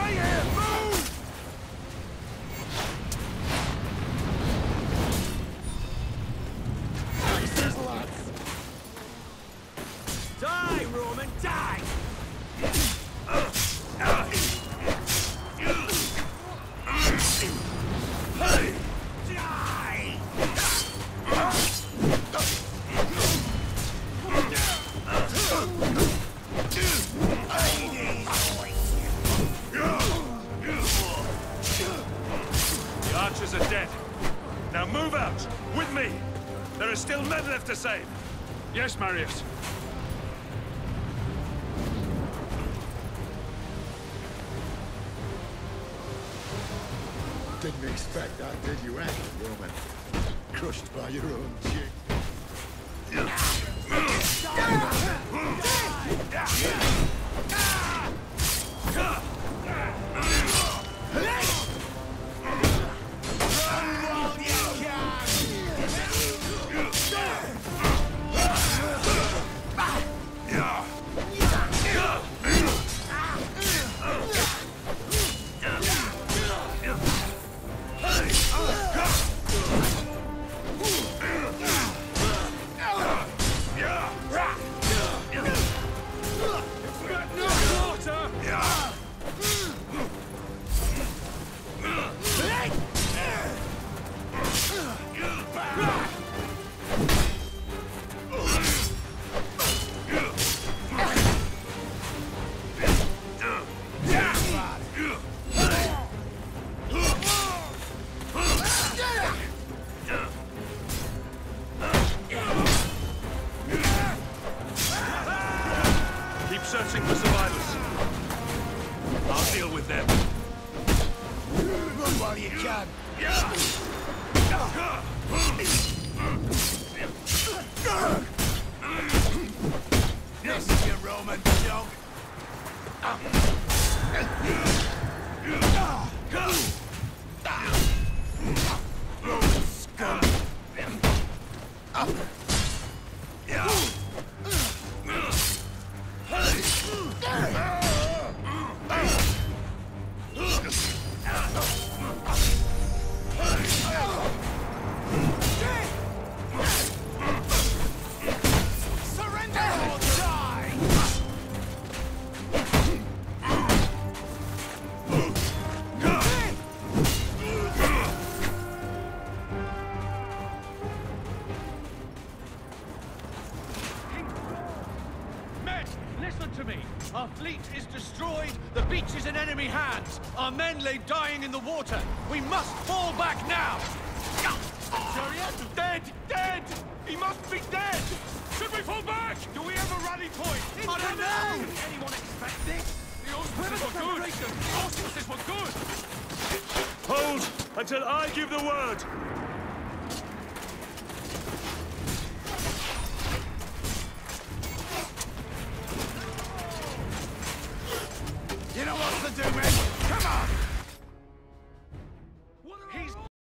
Stay here! Move! Places, lads! Die, Roman, die! The archers are dead. Now move out! With me! There are still men left to save! Yes, Marius. Didn't expect that, did you, Roman? Crushed by your own chick. Searching for survivors. I'll deal with them. Run while you can. This is your Roman dog. Roman scum. Listen to me. Our fleet is destroyed. The beach is in enemy hands. Our men lay dying in the water. We must fall back now. Chariot, dead! Dead! He must be dead! Should we fall back? Do we have a rally point? I don't know. Did anyone expect this? The auspices were good! The auspices were good! Hold until I give the word!